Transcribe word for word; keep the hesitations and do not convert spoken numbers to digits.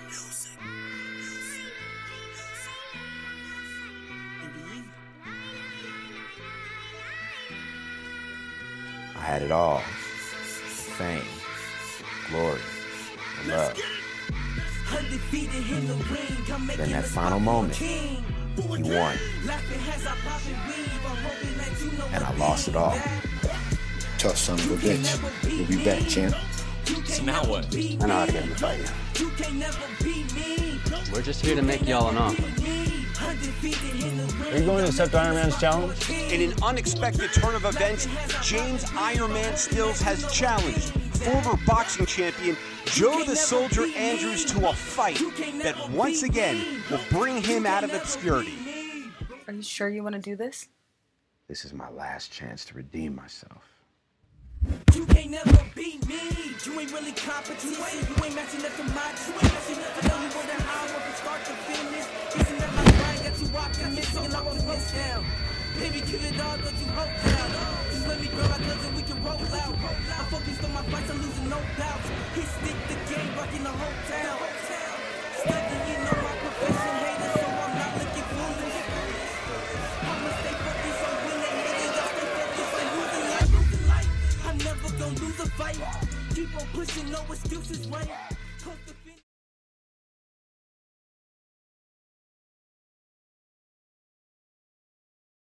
I had it all. Fame, glory, and love. Then that final moment, he won. And I lost it all. Tough son of a bitch. We'll be back, champ. So now what? I know how to get in the fight now. We're just here to make y'all an offer. Are you going to accept Iron Man's challenge? In an unexpected turn of events, James Iron Man Stills has challenged former boxing champion Joe the Soldier Andrews to a fight that once again will bring him out of obscurity. Are you sure you want to do this? This is my last chance to redeem myself. You can't never beat me. You ain't really competent. You ain't matching up to my You ain't matching up to know you wonder how I from start to finish. Isn't that my grind got you optimistic and I won't miss down. Baby, give it all, don't you hope down. Just let me grab my gloves and we can roll out. I'm focused on my fights, I'm losing no doubts. He stick the game, rocking the hotel. Studying, you know my profession, hater, so I'm not looking foolish. I'ma stay focused on winning, nigga. Y'all stay focused on losing life. I'm never gonna lose a fight. Keep on pushing, no excuses, right?